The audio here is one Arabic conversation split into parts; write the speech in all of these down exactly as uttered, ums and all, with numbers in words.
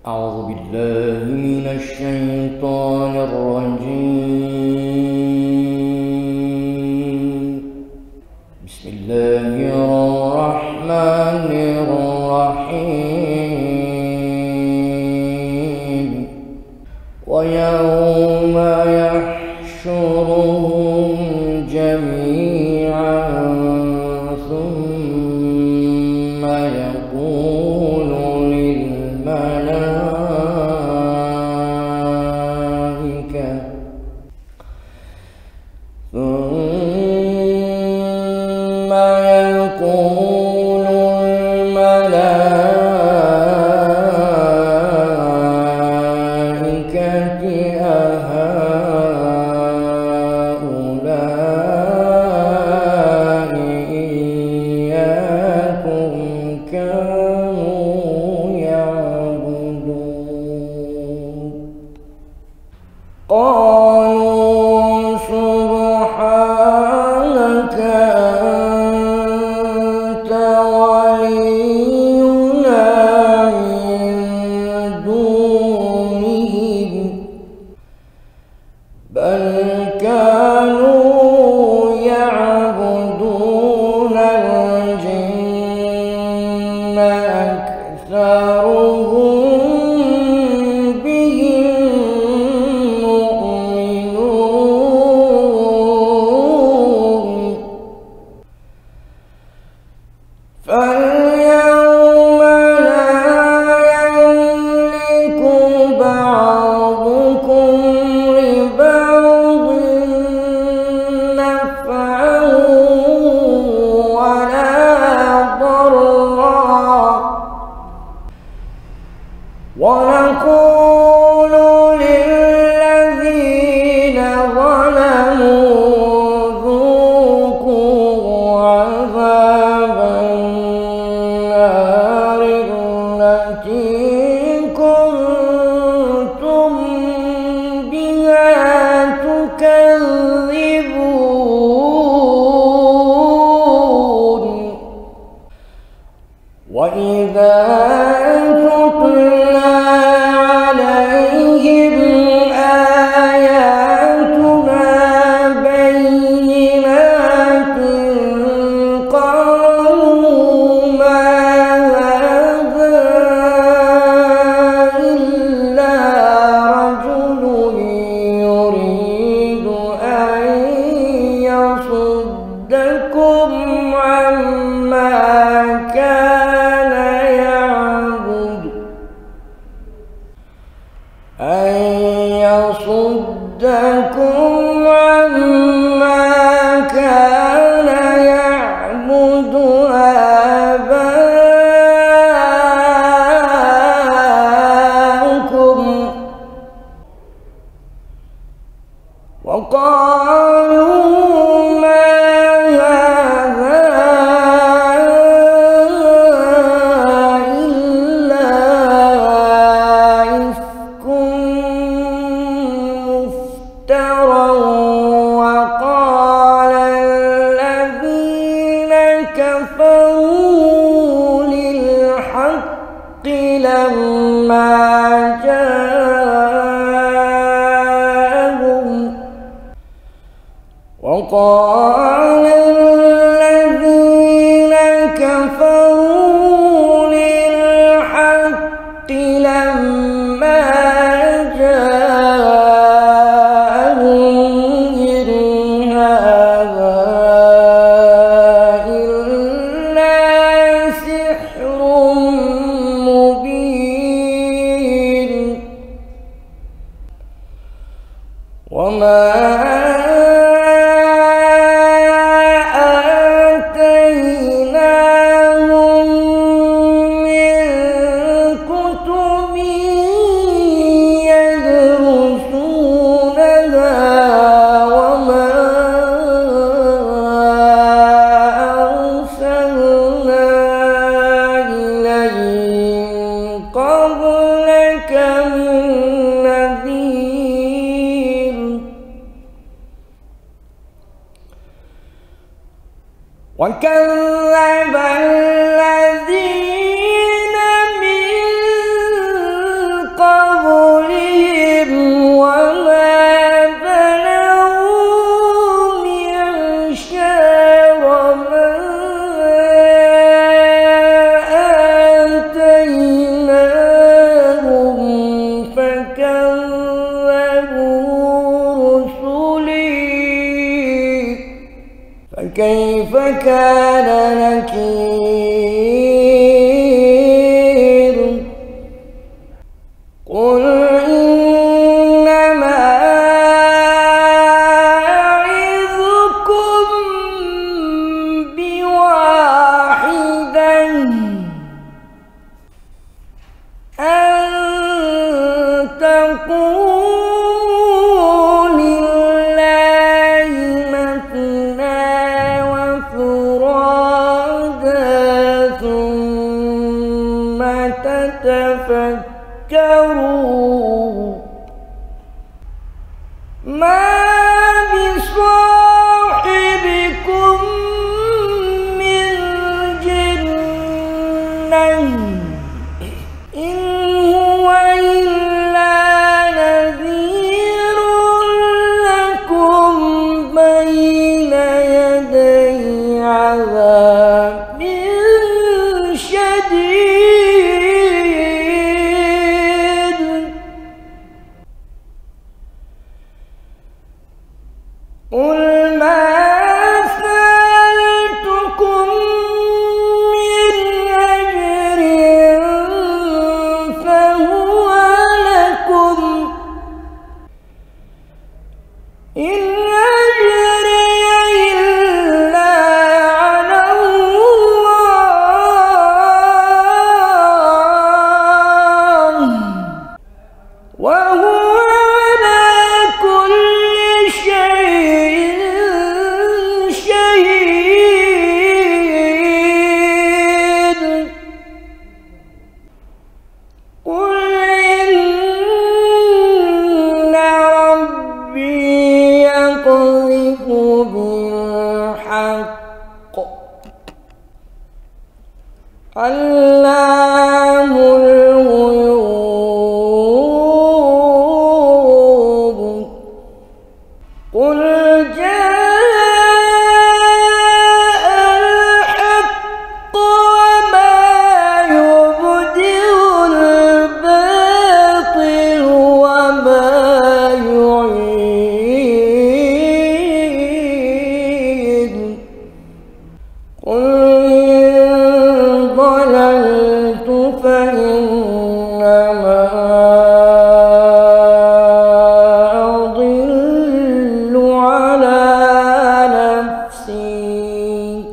أعوذ بالله من الشيطان الرجيم. بسم الله الرحمن الرحيم. ويوم يحشرهم جميعا ثم يقول للملائكة ثم يقول الملائكة أهؤلاء إياكم كانوا يعبدون؟ قالوا سبحانك أنت ولينا من دونهم بل كانوا يعبدون الجن أكثرهم بهم مؤمنون. فاليوم لا يملك بعضكم لبعض نفعا ولا ضرا ونقول للذين ظلموا ذوقوا عذاب النار التي كنتم بها تكذبون. وإذا تتلى عليهم آياتنا بينات قالوا ما هذا إلا رجل يريد أن يصدكم عما كان يعبد أن يصدكم عما كان يعبد آباؤكم. وقالوا ما هذا إلا إفك مفترى. وقال الذين كفروا للحق لما جاءهم وقال الذين كفروا للحق لما جاءهم إن هذا إلا سحر مبين. وما قبلك من نذير. وكذب الذين من كان نكير قل إنما أعظكم بواحدة أن تقوموا لله مثنى وفرادا ثم تتفكروا ما بصاحبكم من جنة إن هو إلا نذير لكم بين يدي عذاب شديد قل ما سألتكم من أجر فهو لكم إن أجري إلا على الله وهو على كل شيء شهيد قل إن ربي يقذف بالحق علام الغيوب قل جاء الحق وما يبدئ الباطل وما يعيد قل إن ضللت فإنما أضل على نفسي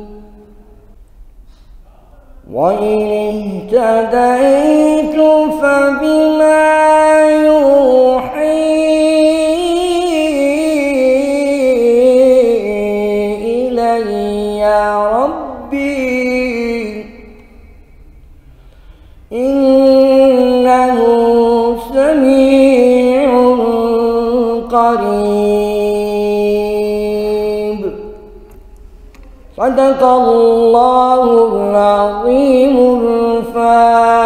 وإن اهتديت فبما يوحي إلي ربي إنه سميع قريب صدق الله العظيم الفاتح.